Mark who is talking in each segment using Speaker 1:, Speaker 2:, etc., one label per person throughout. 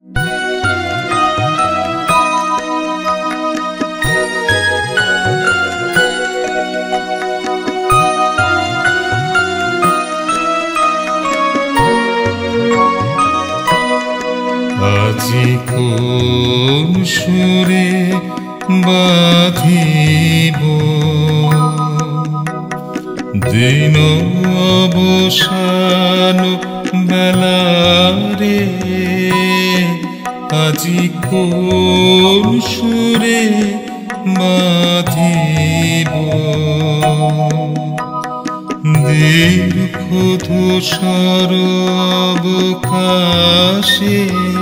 Speaker 1: আজি কোন সুরে বাঁধিব দিন অবসান বেলারে, আজি কোন সুরে বাঁধিব দীর্ঘ ধূসর অবকাশে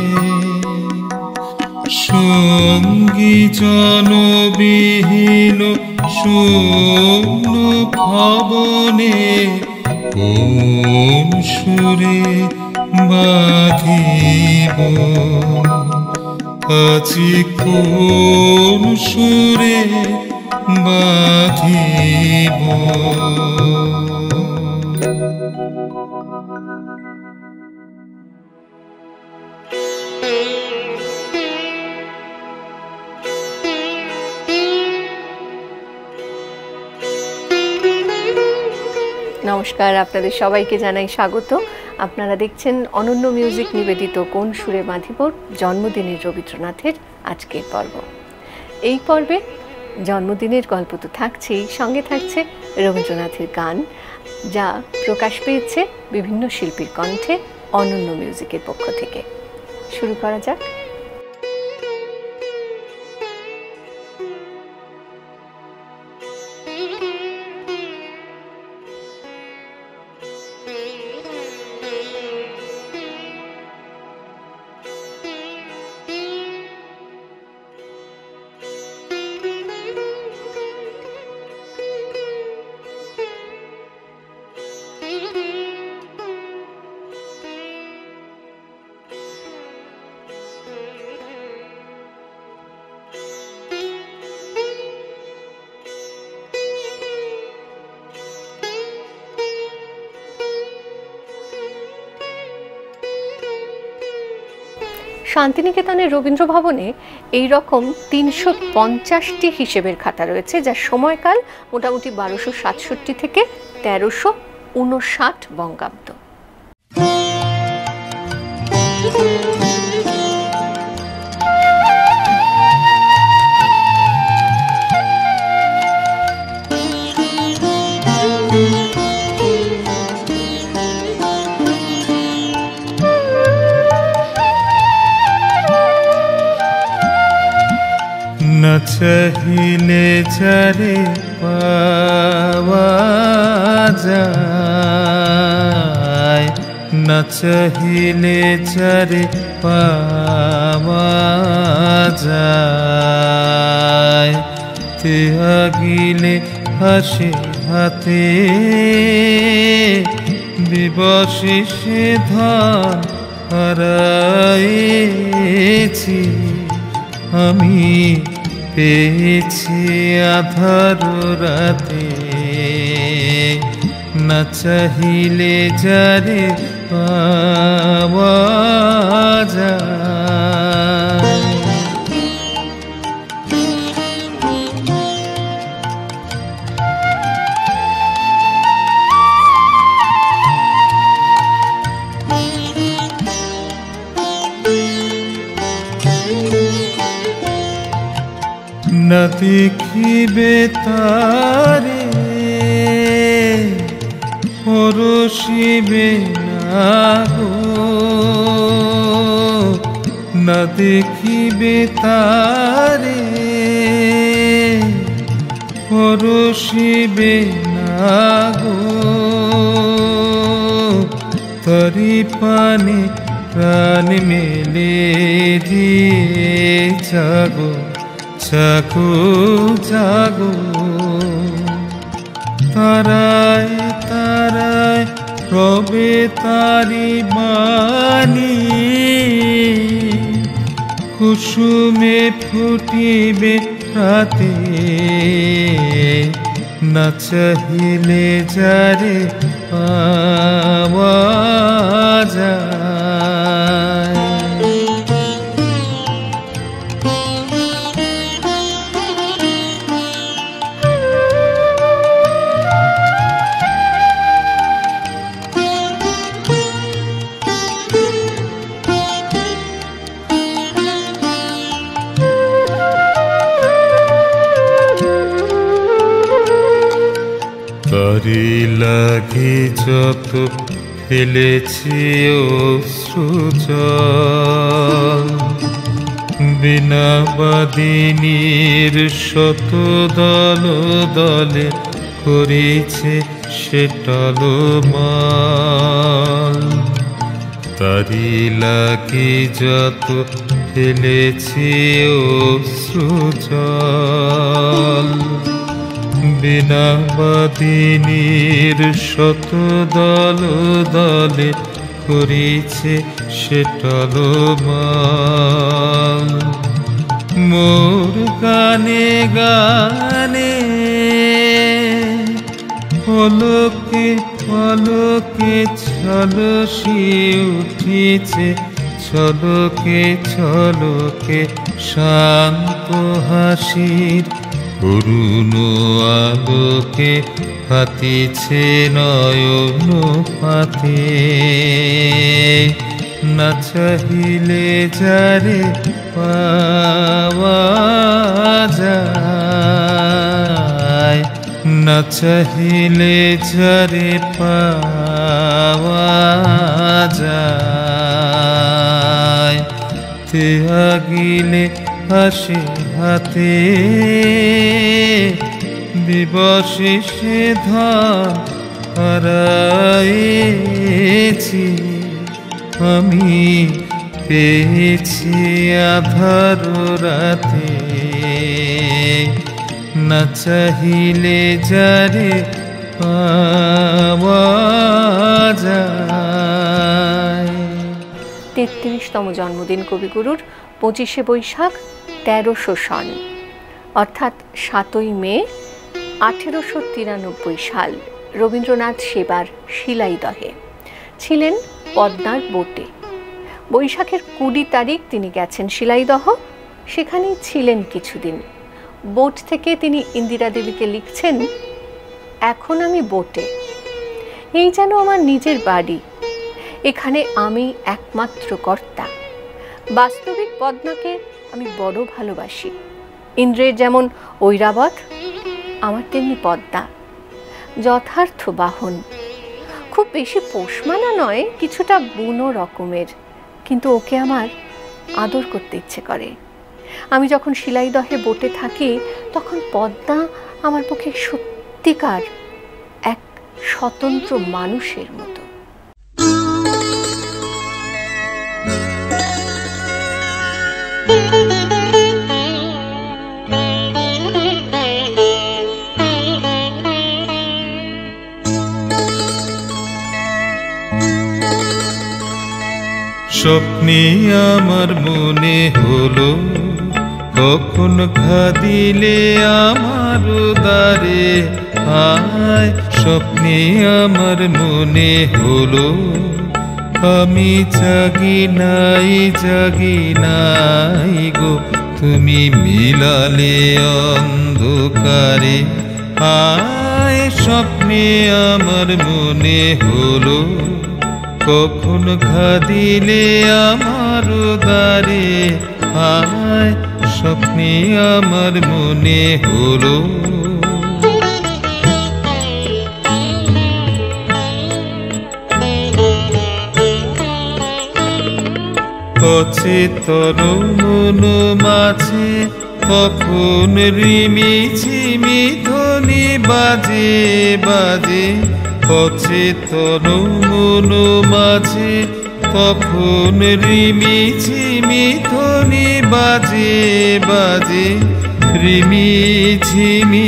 Speaker 1: সঙ্গী জনবিহীন শূন্য ভবনে কোন সুরে বাঁধিব, আজি কোন সুরে বাঁধিব।
Speaker 2: নমস্কার, আপনাদের সবাইকে জানাই স্বাগত। আপনারা দেখছেন অনন্য মিউজিক নিবেদিত কোন সুরে বাঁধিবর জন্মদিনের রবীন্দ্রনাথের আজকের পর্ব। এই পর্বে জন্মদিনের গল্প তো থাকছেই, সঙ্গে থাকছে রবীন্দ্রনাথের গান, যা প্রকাশ পেয়েছে বিভিন্ন শিল্পীর কণ্ঠে অনন্য মিউজিকের পক্ষ থেকে। শুরু করা যাক। শান্তিনিকেতনের রবীন্দ্র ভবনে এই রকম ৩৫০টি হিসেবের খাতা রয়েছে, যার সময়কাল মোটামুটি ১২৬৭ থেকে ১৩৫৯ বঙ্গাব্দ।
Speaker 1: না চাহিলে যারে পাওয়া যায়, না চাহিলে যারে পাওয়া যায়, তে আগিলে হাসি হাতে বিবশিষে ধন হারাইছি আমি, পেয়েছি আধার রাতে, না চাহিলে যারে পাওয়া যায়। না দেখিবে তারে পরশিবে না গো, না দেখিবে তারে পরশিবে না গো, তরি পানে প্রাণ মেলে দিয়ে জাগো জাগো জাগো, তারায় তারায় রবে তারি বাণী, কুসুমে ফুটিবে রাতে, না চাহিলে যারে পাওয়া যায়। আগে যত ফেলেছি অশ্রুজল, বিনা বাদিনীর শত দল দলে করেছে সে টলমল। তারি লাগে যত ফেলেছি অশ্রুজল, বিনা বাদিনীর শত দল দলে করেছে সে টলমল। মোর গানে গানে পলকে পলকে ছলসি উঠিছে, ছলকে ছলকে শান্ত হাসির করুণ আলোকে ফাতিছে নয়ন পাতে। না চাহিলে যারে পাওয়া যায়, না চাহিলে যারে পাওয়া যায়। তে আগিলে হাসি হাতে দিবসে সে ধন হারাইছি, আমি পেয়েছি আধার রাতে। না চাহিলে যারে পাওয়া যায়।
Speaker 2: ৩৩তম জন্মদিন কবিগুরুর ২৫শে বৈশাখ ১৩০০ সন, অর্থাৎ ৭ই মে ১৮৯৩ সাল রবীন্দ্রনাথ সেবার শিলাইদহে ছিলেন পদ্মার বোটে। বৈশাখের ২০ তারিখ তিনি গেছেন শিলাইদহ, সেখানেই ছিলেন কিছুদিন। বোট থেকে তিনি ইন্দিরা দেবীকে লিখছেন, এখন আমি বোটে, এই যেন আমার নিজের বাড়ি, এখানে আমি একমাত্র কর্তা। বাস্তবিক পদ্মাকে আমি বড় ভালোবাসি। ইন্দ্রের যেমন ঐরাবত, আমার তেমনি পদ্মা, যথার্থ বাহন। খুব বেশি পোষমানা নয়, কিছুটা বুনো রকমের, কিন্তু ওকে আমার আদর করতে ইচ্ছে করে। আমি যখন শিলাইদহে বোটে থাকি তখন পদ্মা আমার পক্ষে সত্যিকার এক স্বতন্ত্র মানুষের মতো।
Speaker 1: স্বপ্নে আমার মনে হলো, কখন খাদিলে আমার দ্বারে আয়। স্বপ্নে আমার মনে হলো, আমি জাগি নাই গো, তুমি মিলালে অন্ধকারে আয়। স্বপ্নে আমার মনে হলো, কখন খাদিলে আমার দ্বারে আয়। স্বপ্নে আমার মনে হলো, অচেতন মন মাঝে কখন রিমি ঝিমি ধ্বনি বাজে বাজে। অচেতন মন মাঝে কখন রিমি ঝিমি ধ্বনি বাজে বাজে। রিমি ঝিমি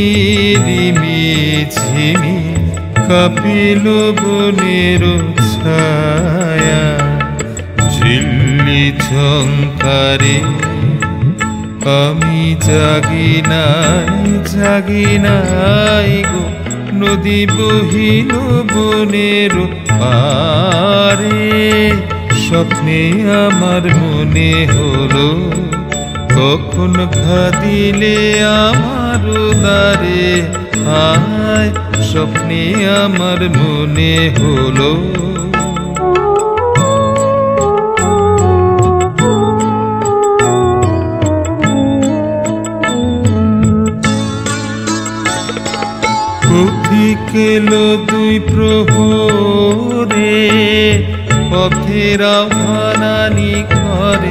Speaker 1: কাঁপিল বনের ছায়া, ঝিল্লি ঝংকারে আমি জাগি নাই গো, নদী বহিল বনের পারে। স্বপ্নে আমার মনে হলো, কখন খাদিলে আমার দ্বারে আয়। স্বপ্নে আমার মনে হলো, এলো দুই প্রহরে, পথের আহ্বানানি করে।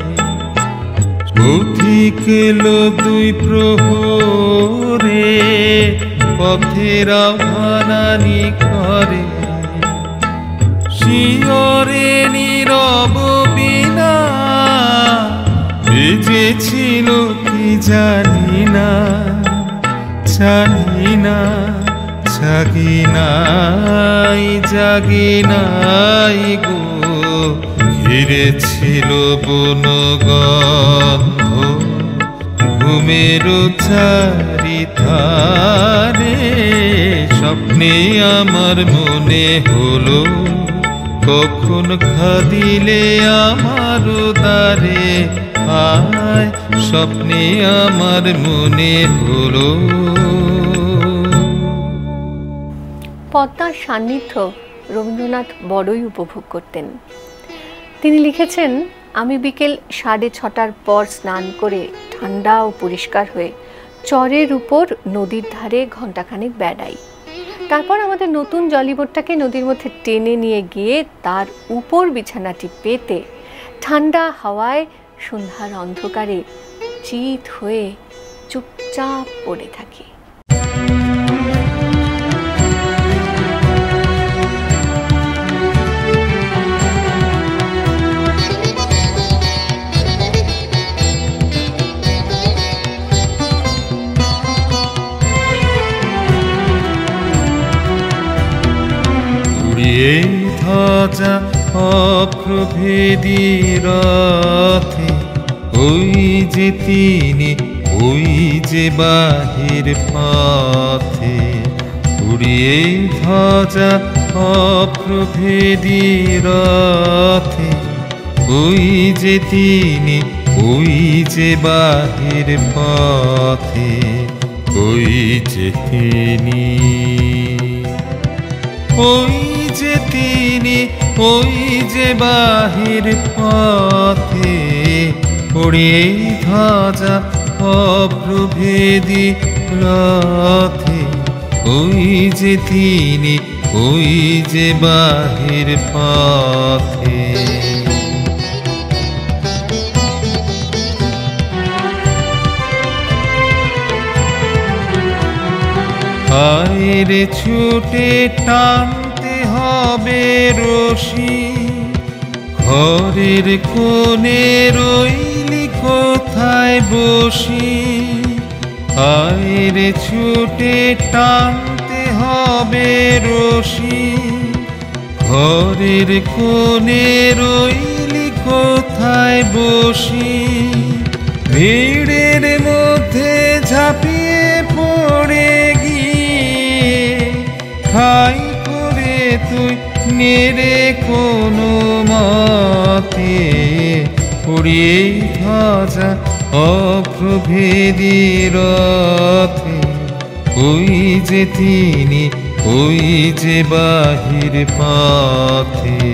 Speaker 1: পথিক এলো দুই প্রহরে, পথের আহ্বানানি করে। শিয়রে নীরব বীণা বেজেছিল কি জানি না, জানি না। জাগি নাই, জাগি নাই গো, ঘিরেছিল বনগন্ধ ঘুমের চারিধারে। স্বপ্নে আমার মনে হলো, কখন খাদিলে আমার দ্বারে। আয় স্বপ্নে আমার মনে হলো।
Speaker 2: পদ্মার সান্নিধ্য রবীন্দ্রনাথ বড়ই উপভোগ করতেন। তিনি লিখেছেন, আমি বিকেল 6:30টার পর স্নান করে ঠান্ডা ও পরিষ্কার হয়ে চরের উপর নদীর ধারে ঘণ্টাখানেক বেড়াই। তারপর আমাদের নতুন জলিবোটটাকে নদীর মধ্যে টেনে নিয়ে গিয়ে তার উপর বিছানাটি পেতে ঠান্ডা হাওয়ায় সন্ধ্যার অন্ধকারে চিত হয়ে চুপচাপ পড়ে থাকি।
Speaker 1: ধ্বজা অপ্রভেদী রথে, ওই যে তিনি, ওই যে বাহির পথে। উড়িয়ে ধ্বজা অপ্রভেদী রথে, ওই যে তিনি, ওই যে বাহির পথে। ওই যে তিনি, ওই যে তিনি, ওই যে বাহির পথে। উড়িয়ে ধ্বজা অপ্রভেদী রথে, ওই যে তিনি, ওই যে বাহির পথে। আইরে ছুটে টানতে হবে রশি, ঘরের কোণে রইলি কোথায় বসি। আইরে ছুটে টানতে হবে রশি, ঘরের কোণে রইলি কোথায় বসি। ভিড়ের মধ্যে ঝাঁপিয়ে পড়ে ঠাই করে তুই নেড়ে কোনো মতে। উড়িয়ে ধ্বজা অপ্রভেদী রথে, ওই যে তিনি, ওই যে বাহির পথে।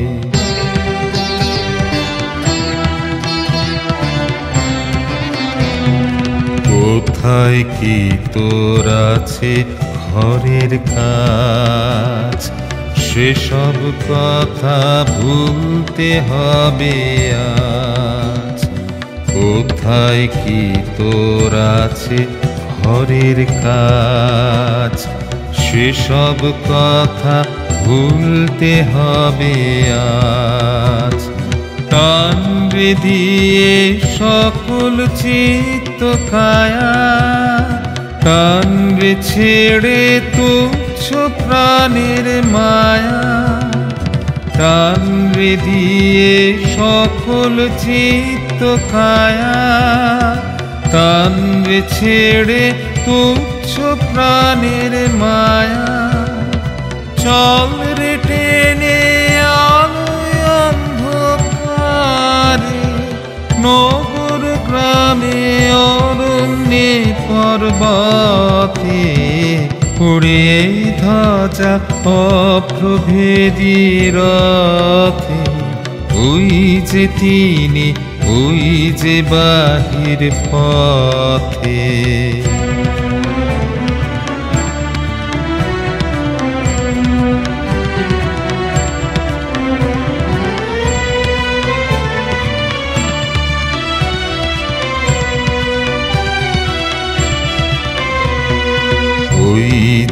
Speaker 1: কোথায় কি তোর আছে ঘরের কাজ, সেসব কথা ভুলতে হবে আজ। কোথায় কি তোর আছে ঘরের কাজ, সেসব কথা ভুলতে হবে আজ। টান দিয়ে সকল চিত্ত কায়া, টান ছেড়ে তুচ্ছ প্রাণের মায়া। টান দিয়ে সকল চিত্ত কায়া, টান ছেড়ে তুচ্ছ প্রাণের মায়া। চল রে টেনে আলোয় অন্ধকারে, নগর গ্রামে অরণ্যে পর্বতে। উড়িয়ে ধ্বজা অপ্রভেদী রথে, ওই যে তিনি, ওই যে বাহির পথে।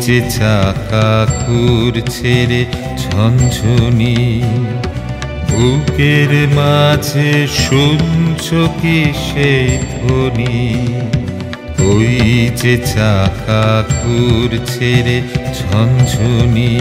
Speaker 1: যে চাকা ঘুরছে রে ঝনঝনি, বুকের মাঝে শুনছ কি সেই ধ্বনি? ওই যে চাকা ঘুরছে রে ঝনঝনি,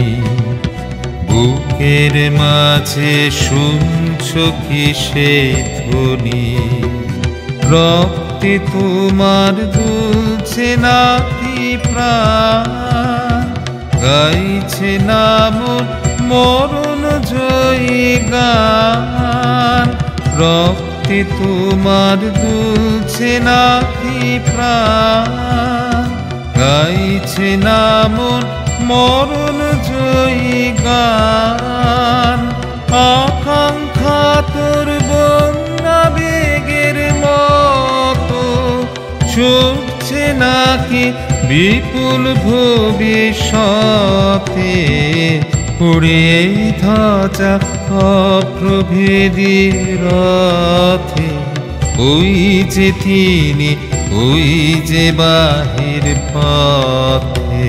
Speaker 1: বুকের মাঝে শুনছ কি সেই ধ্বনি? রক্তে তোমার দুলছে নাকি প্রাণ, গাইছে নাম মরণ জয়ী গান। রক্তে তোমার দুলছে নাকি প্রাণ, গাইছে নাম মরণ জয়ী গান। আকাঙ্ক্ষা তোর বন্যা বেগের মতো ছুটছে নাকি বিপুল ভবিষ্যতে? উড়ে ধ্বজা অপ্রভেদী রথে, ওই যে তিনি, ওই যে বাহির পথে।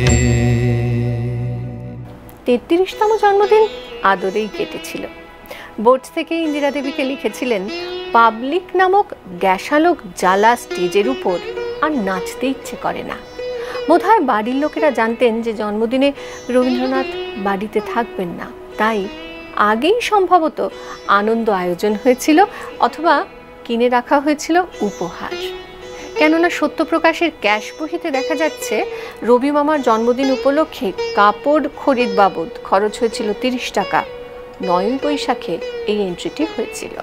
Speaker 2: 33তম জন্মদিন আদরেই কেটেছিল। বোর্ড থেকে ইন্দিরা দেবীকে লিখেছিলেন, পাবলিক নামক গ্যাসালোক জ্বালা স্টেজের উপর আর নাচতে ইচ্ছে করে না। বোধহয় বাড়ির লোকেরা জানতেন যে জন্মদিনে রবীন্দ্রনাথ বাড়িতে থাকবেন না, তাই আগেই সম্ভবত আনন্দ আয়োজন হয়েছিল অথবা কিনে রাখা হয়েছিল উপহার। কেননা সত্যপ্রকাশের ক্যাশ বহিতে দেখা যাচ্ছে রবি মামার জন্মদিন উপলক্ষে কাপড় খরিদ বাবদ খরচ হয়েছিল 30 টাকা। 9 বৈশাখে এই এন্ট্রিটি হয়েছিল।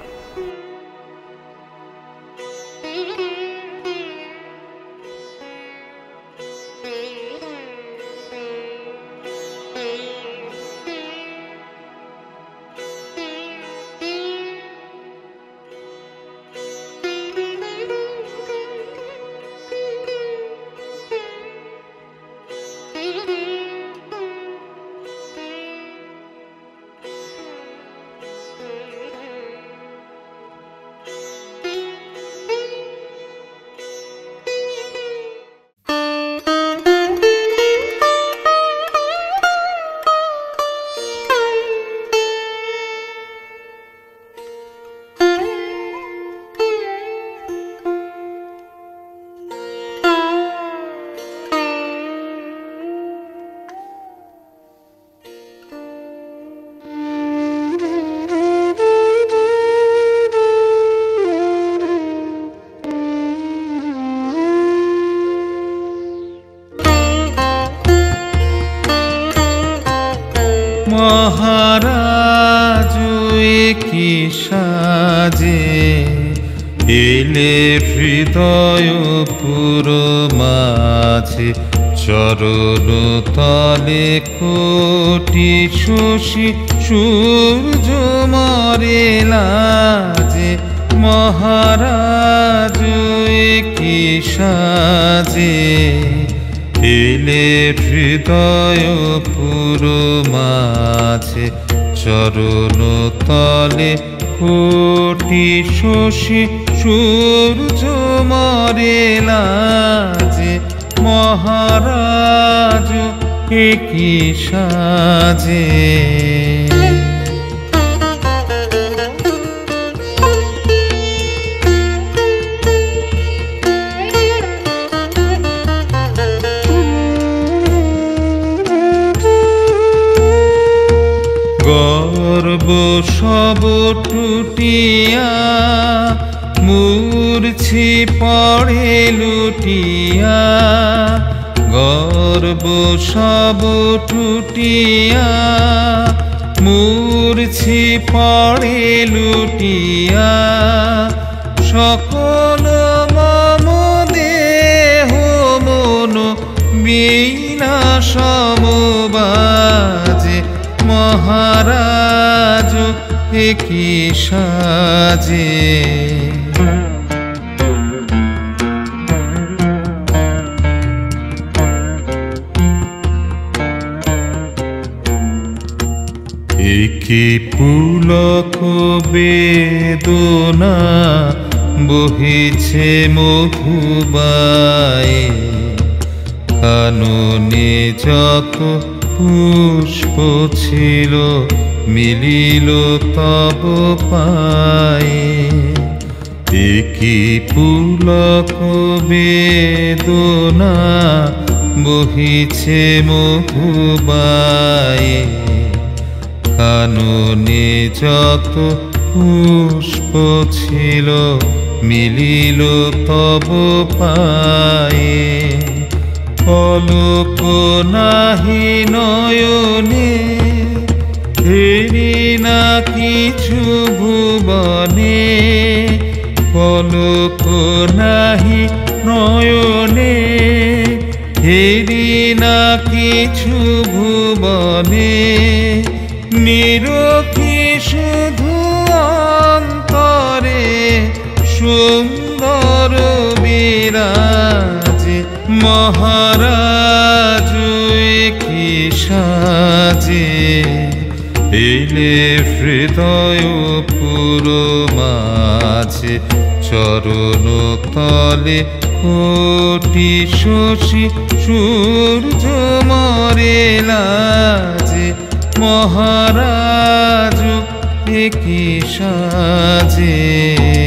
Speaker 1: মহারাজ কি সাজে এলে হৃদয় পুর মাঝে, চরণ তলে কোটি শশী সূর্য মরে লাজে। মহারাজ কি সাজে এলে হৃদয় পুর মাঝে, চরণ তলে কোটি শশী সূর্য মরে লাজে। মহারাজ কি সাজে। গর্ব সব টুটিয়া মূর্ছি পড়ে লুটিয়া, গর্ব সব টুটিয়া মূর্ছি পড়ে লুটিয়া। সকল মম দেহ মন বীণা সমবাজে। মহারাজ কি সাজে। কি পুলক বেদনা বহিছে মধুবায়ে, কাননে যত পুষ্প ছিল মিলিল তব পায়ে। একই পুলক বেদনা বহিছে মধুবায়ে। কাননে যত পুষ্প ছিল মিলিল তব পায়ে। পলক নাহি নয়নে হেরি না কিছু ভুবনে। পলক নাহি নয়নে হেরি না কিছু ভুবনে। নিরখি শুধু অন্তরে সুন্দর বিরাজে। মহারাজ কি সাজে এলে হৃদয় পুর মাঝে। চরণ তলে কোটি শশী সূর্য মরে লাজে। মহারাজ কি সাজে।